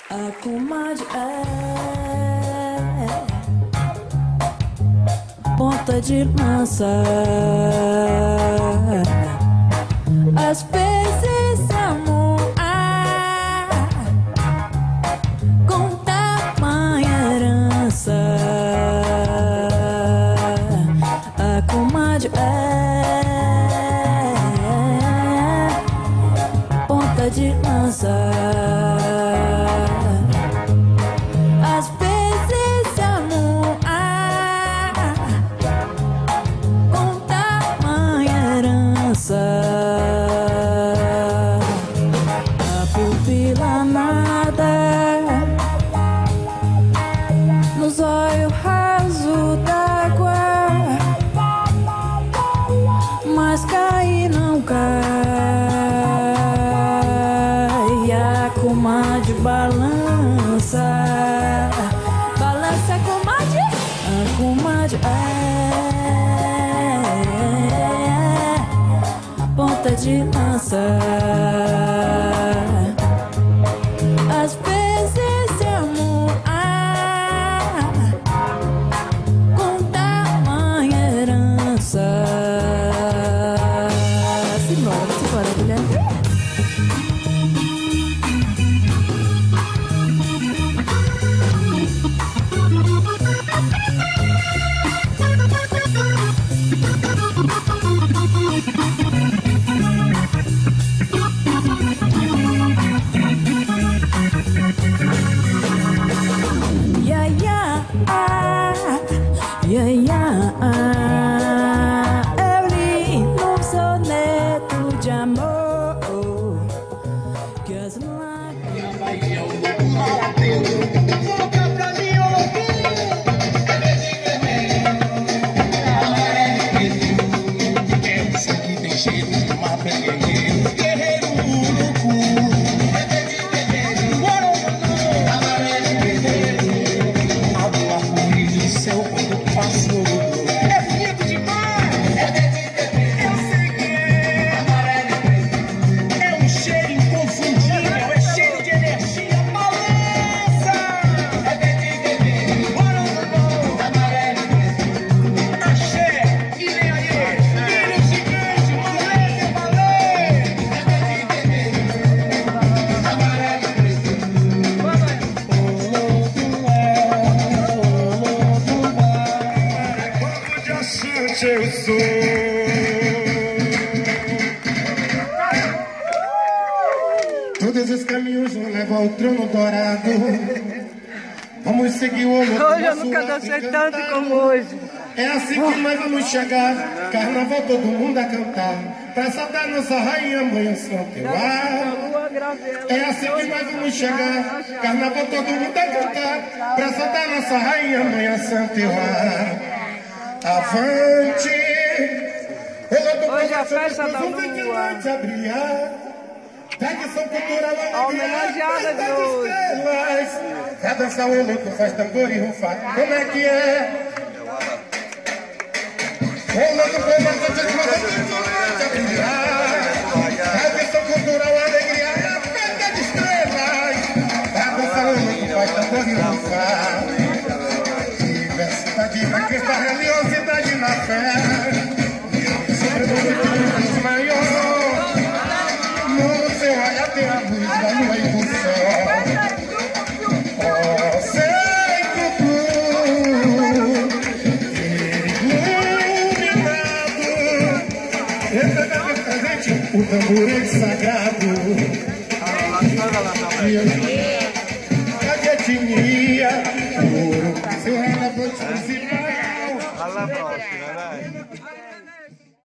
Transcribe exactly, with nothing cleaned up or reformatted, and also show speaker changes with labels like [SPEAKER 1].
[SPEAKER 1] A comadre é ponta de lança, às vezes amor com tamanha herança. A comadre é ponta de lança. A pupila nada nos olhos rasos d'água, mas cair não cai. A comadre balança, balança a comadre, a comadre é ponta de lança. Às vezes amor com tamanha herança. Simbora, simbora, Guilherme. Yeah, yeah, eu li num soneto de amor que as lágrimas.
[SPEAKER 2] Bahia é o louco maravilhoso. Volta pra mim, ô louquinho. É verde vermelho, amarelo e preto. É o sangue tem cheiro de uma guerreiro, guerreiro louco. É verde vermelho, amarelo e preto. A do arco-íris do céu quando passou. É bonito demais. É verde vermelho, eu sei que é. Amarelo e preto. É um cheiro inconfundível, é cheiro de energia. Balança. É verde vermelho, amarelo e preto. Axé, Ileaê, filho gigante, valente, valente. É verde vermelho, amarelo e preto. O louco é, o louco vai. Quanto de achante eu sou. Todos os caminhos vão levar ao trono dourado. Vamos seguir o olho.
[SPEAKER 3] Hoje eu nunca dancei tanto como hoje.
[SPEAKER 2] É assim que nós vamos chegar. Carnaval todo mundo a cantar. Pra saudar nossa rainha, mãe São Teuá. É assim que nós vamos chegar. Carnaval todo mundo a cantar. Pra saudar nossa rainha, mãe São Teuá. Avante.
[SPEAKER 3] Hoje é a festa da lua.
[SPEAKER 2] Tradição cultural,
[SPEAKER 3] A homenageada de hoje.
[SPEAKER 2] Pra dançar o louco faz tambor e rufar. Como é que é? O louco foi uma coisa de noite a brilhar. Tradição cultural, alegria, é a festa de estrelas. Pra dançar o louco faz tambor e rufar. Diversidade na questão, religiosidade na fé. Sobretudo maior. No seu olhar tem a luz da lua e do sol. Ó, sempre iluminado. Receba de presente o tamborete sagrado.